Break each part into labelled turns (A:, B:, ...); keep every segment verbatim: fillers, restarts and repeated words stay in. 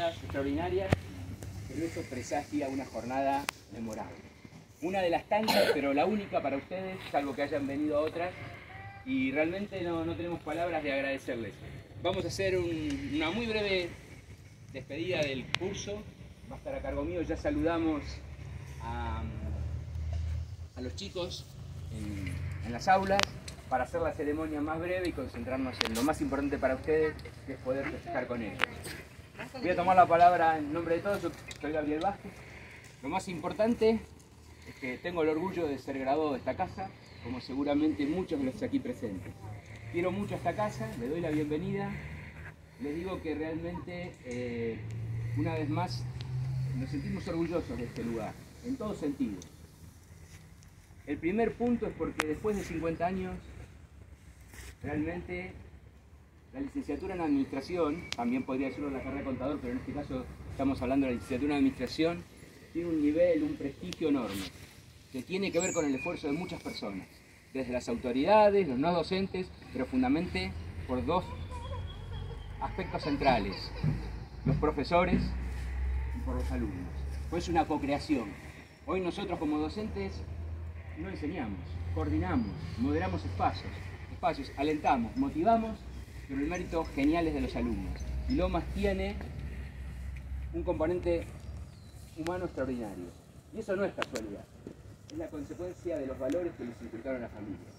A: jornadas extraordinarias, pero eso presagia una jornada memorable. Una de las tantas, pero la única para ustedes, salvo que hayan venido otras, y realmente no, no tenemos palabras de agradecerles. Vamos a hacer un, una muy breve despedida del curso, va a estar a cargo mío, ya saludamos a, a los chicos en, en las aulas, para hacer la ceremonia más breve y concentrarnos en lo más importante para ustedes, que es poder festejar con ellos. Voy a tomar la palabra en nombre de todos, yo soy Gabriel Vázquez. Lo más importante es que tengo el orgullo de ser graduado de esta casa, como seguramente muchos de los aquí presentes. Quiero mucho a esta casa, le doy la bienvenida, les digo que realmente, eh, una vez más, nos sentimos orgullosos de este lugar, en todo sentido. El primer punto es porque después de cincuenta años, realmente la licenciatura en Administración, también podría decirlo la carrera de Contador, pero en este caso estamos hablando de la licenciatura en Administración, tiene un nivel, un prestigio enorme, que tiene que ver con el esfuerzo de muchas personas, desde las autoridades, los no docentes, pero fundamentalmente por dos aspectos centrales, los profesores y por los alumnos. Pues es una co-creación. Hoy nosotros como docentes no enseñamos, coordinamos, moderamos espacios, espacios, alentamos, motivamos, pero el mérito genial es de los alumnos. Y Lomas tiene un componente humano extraordinario. Y eso no es casualidad, es la consecuencia de los valores que les inculcaron las familias.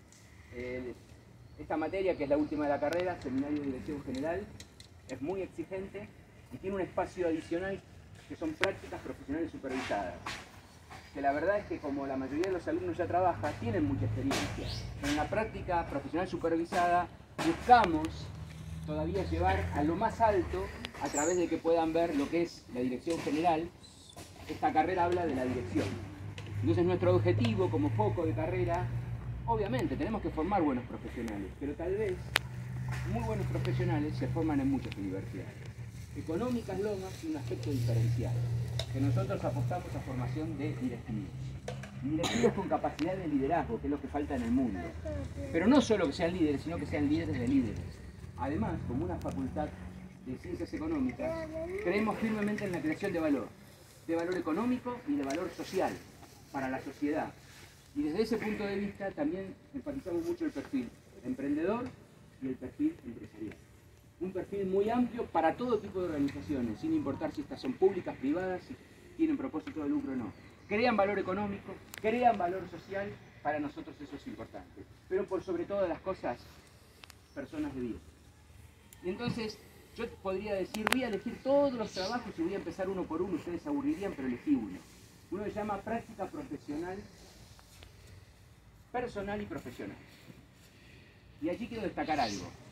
A: Eh, esta materia, que es la última de la carrera, Seminario de Dirección General, es muy exigente y tiene un espacio adicional que son prácticas profesionales supervisadas. Que la verdad es que como la mayoría de los alumnos ya trabaja, tienen mucha experiencia. Pero en la práctica profesional supervisada buscamos todavía llevar a lo más alto, a través de que puedan ver lo que es la dirección general. Esta carrera habla de la dirección. Entonces nuestro objetivo como foco de carrera, obviamente tenemos que formar buenos profesionales, pero tal vez muy buenos profesionales se forman en muchas universidades. Económicas Lomas tiene un aspecto diferencial, que nosotros apostamos a formación de directivos. Directivos con capacidad de liderazgo, que es lo que falta en el mundo. Pero no solo que sean líderes, sino que sean líderes de líderes. Además, como una facultad de ciencias económicas, creemos firmemente en la creación de valor. De valor económico y de valor social, para la sociedad. Y desde ese punto de vista también enfatizamos mucho el perfil emprendedor y el perfil empresarial. Un perfil muy amplio para todo tipo de organizaciones, sin importar si estas son públicas, privadas, si tienen propósito de lucro o no. Crean valor económico, crean valor social, para nosotros eso es importante. Pero por sobre todas las cosas, personas de bien. Y entonces, yo podría decir, voy a elegir todos los trabajos y voy a empezar uno por uno, ustedes se aburrirían, pero elegí uno. Uno se llama práctica profesional, personal y profesional. Y allí quiero destacar algo.